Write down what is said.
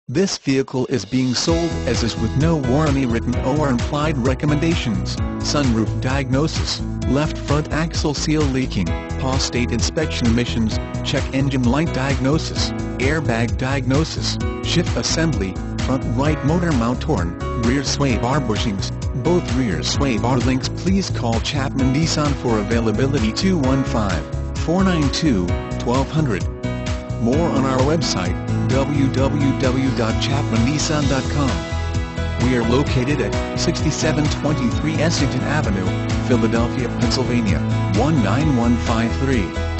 This vehicle is being sold as is with no warranty written or implied recommendations. Sunroof diagnosis, left front axle seal leaking, state inspection emissions, check engine light diagnosis, airbag diagnosis, shift assembly, front right motor mount torn, rear sway bar bushings, both rear sway bar links. Please call Chapman Nissan for availability 215-492-1200. More on our website, www.chapmannissan.com. We are located at 6723 Essington Avenue, Philadelphia, Pennsylvania, 19153.